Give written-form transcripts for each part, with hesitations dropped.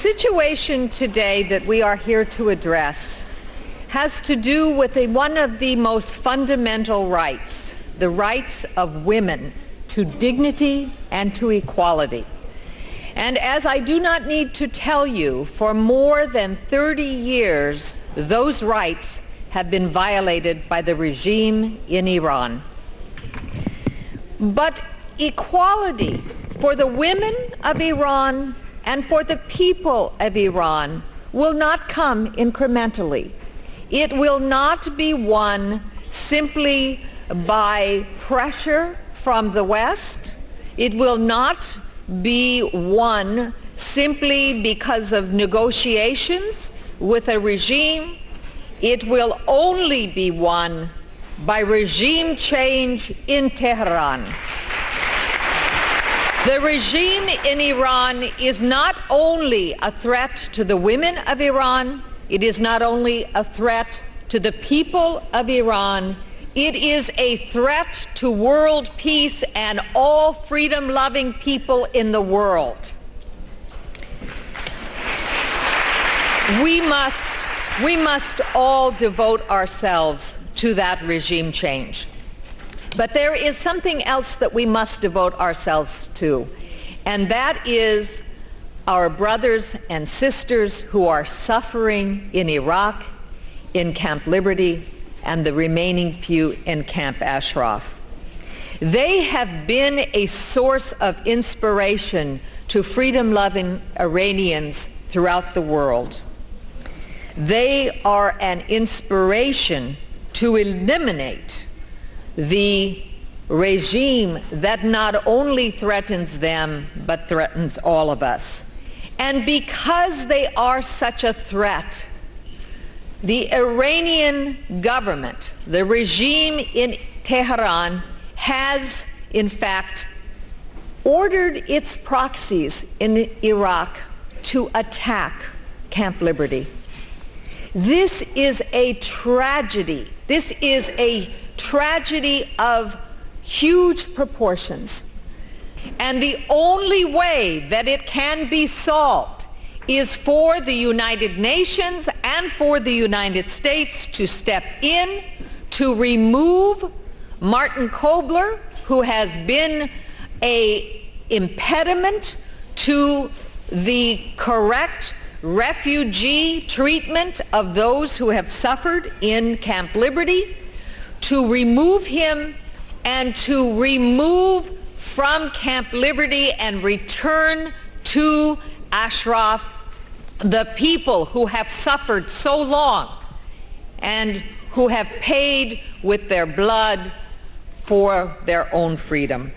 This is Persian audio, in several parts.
situation today that we are here to address has to do with one of the most fundamental rights, the rights of women to dignity and to equality. And as I do not need to tell you, for more than 30 years, those rights have been violated by the regime in Iran. But equality for the women of Iran and for the people of Iran will not come incrementally. It will not be won simply by pressure from the West. It will not be won simply because of negotiations with a regime. It will only be won by regime change in Tehran. The regime in Iran is not only a threat to the women of Iran, it is not only a threat to the people of Iran, it is a threat to world peace and all freedom-loving people in the world. We must all devote ourselves to that regime change. But there is something else that we must devote ourselves to, and that is our brothers and sisters who are suffering in Iraq, in Camp Liberty, and the remaining few in Camp Ashraf. They have been a source of inspiration to freedom-loving Iranians throughout the world. They are an inspiration to eliminate the regime that not only threatens them, but threatens all of us. And because they are such a threat, the Iranian government, the regime in Tehran, has in fact ordered its proxies in Iraq to attack Camp Liberty. This is a tragedy. This is a tragedy of huge proportions. And the only way that it can be solved is for the United Nations and for the United States to step in to remove Martin Kobler, who has been an impediment to the correct refugee treatment of those who have suffered in Camp Liberty, to remove him and to remove from Camp Liberty and return to Ashraf the people who have suffered so long and who have paid with their blood for their own freedom.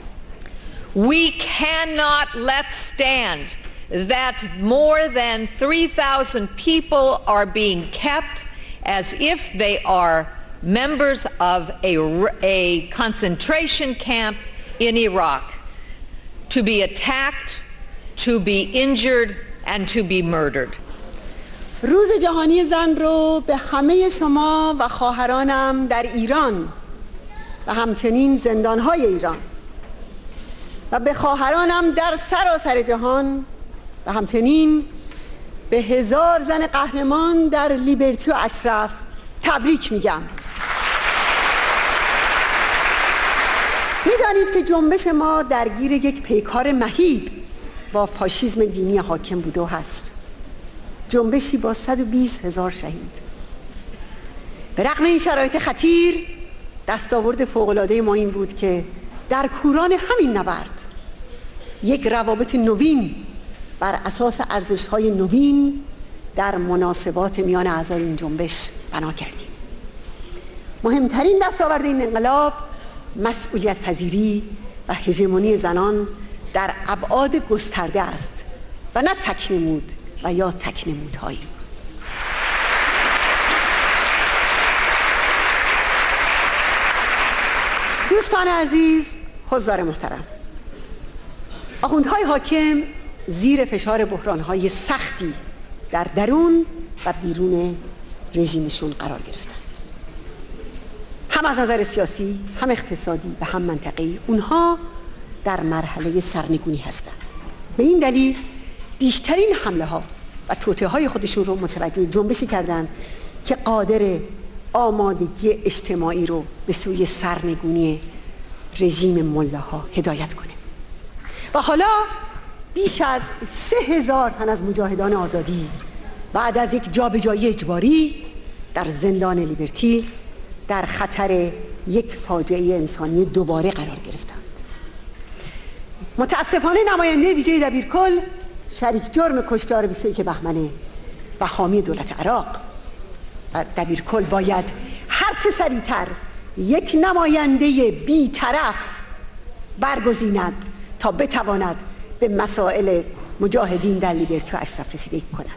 We cannot let stand that more than 3,000 people are being kept as if they are members of a concentration camp in Iraq, to be attacked, to be injured, and to be murdered. روز جهانی زن رو به همه شما و خواهرانم در ایران و همچنین زندان‌های ایران و به خواهرانم در سراسر جهان و همچنین به 1000 زن قهرمان در لیبرتی و اشرف تبریک میگم. میدانید که جنبش ما درگیر یک پیکار مهیب با فاشیسم دینی حاکم بوده و هست. جنبشی با 120,000 شهید. به رغم این شرایط خطیر، دستاورد فوق‌العاده ما این بود که در کوران همین نبرد یک روابط نوین بر اساس ارزش‌های نوین در مناسبات میان اعضای این جنبش بنا کردیم. مهمترین دستاورد این انقلاب مسئولیت پذیری و هژمونی زنان در ابعاد گسترده است و نه تک‌نمود و یا تک‌نمودهایی. دوستان عزیز، حضار محترم، آخوندهای حاکم زیر فشار بحران‌های سختی در درون و بیرون رژیمشون قرار گرفتند. هم از نظر سیاسی، هم اقتصادی و هم منطقه‌ای اونها در مرحله سرنگونی هستند. به این دلیل بیشترین حمله ها و توطئه های خودشون رو متوجه جنبشی کردند که قادر آمادگی اجتماعی رو به سوی سرنگونی رژیم ملاها هدایت کنه. و حالا بیش از 3000 تن از مجاهدان آزادی بعد از یک جابجایی اجباری در زندان لیبرتی در خطر یک فاجعه انسانی دوباره قرار گرفتند. متاسفانه نماینده ویژه دبیرکل شریک جرم کشتار 21 بهمنه و حامی دولت عراق و دبیرکل باید هرچه سریعتر یک نماینده بی‌طرف برگزیند تا بتواند به مسائل مجاهدین در لیبرتی و اشرف رسیدگی کند.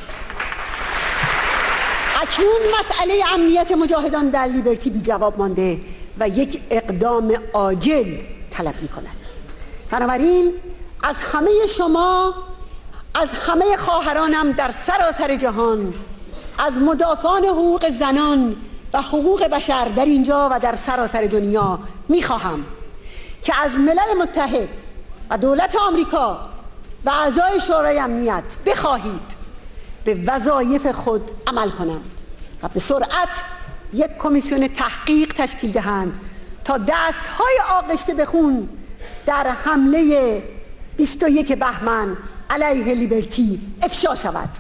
اکنون مسئله امنیت مجاهدان در لیبرتی بی جواب مانده و یک اقدام عاجل طلب می کند. بنابراین از همه شما، از همه خواهرانم در سراسر جهان، از مدافعان حقوق زنان و حقوق بشر در اینجا و در سراسر دنیا می خواهم که از ملل متحد و دولت آمریکا و اعضای شورای امنیت بخواهید به وظایف خود عمل کنند و به سرعت یک کمیسیون تحقیق تشکیل دهند تا دستهای آغشته به خون در حمله 21 بهمن علیه لیبرتی افشا شود.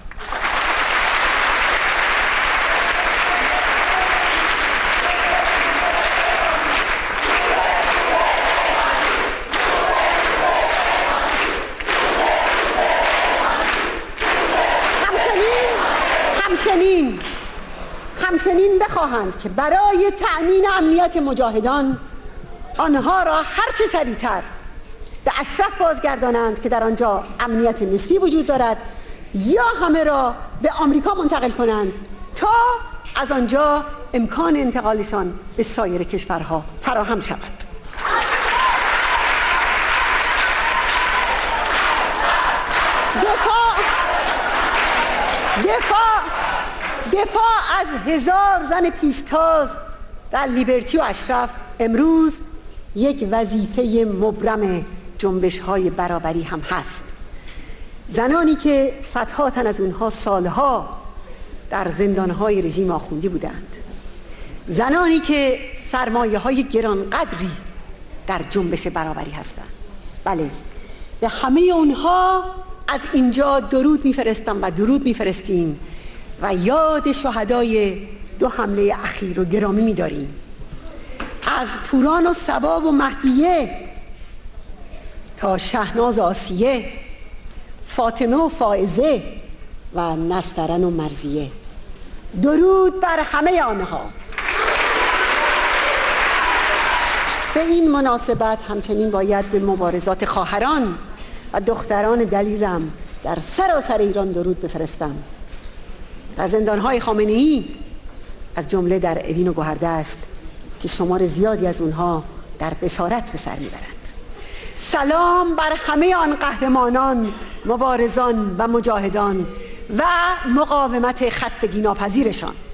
همچنین بخواهند که برای تأمین امنیت مجاهدان آنها را هرچه سریعتر به اشرف بازگردانند که در آنجا امنیت نسبی وجود دارد، یا همه را به آمریکا منتقل کنند تا از آنجا امکان انتقالشان به سایر کشورها فراهم شود. دفاع از 1000 زن پیشتاز در لیبرتی و اشرف امروز یک وظیفه مبرم جنبش‌های برابری هم هست. زنانی که صدها تن از اونها سالها در زندان‌های رژیم آخوندی بودند، زنانی که سرمایه‌های گرانقدری در جنبش برابری هستند. بله، به همه اونها از اینجا درود می‌فرستم و درود می‌فرستیم و یاد شهدای 2 حمله اخیر رو گرامی می‌داریم. از پوران و صبا و مهدیه تا شهناز آسیه، فاطمه و فائزه و نسترن و مرزیه، درود بر همه آنها. به این مناسبت همچنین باید به مبارزات خواهران و دختران دلیرم در سراسر ایران درود بفرستم. در زندان‌های خامنه‌ای از جمله در اوین و گوهردشت که شمار زیادی از اونها در بصارت به سر میبرند. سلام بر همه آن قهرمانان، مبارزان و مجاهدان و مقاومت خستگی ناپذیرشان.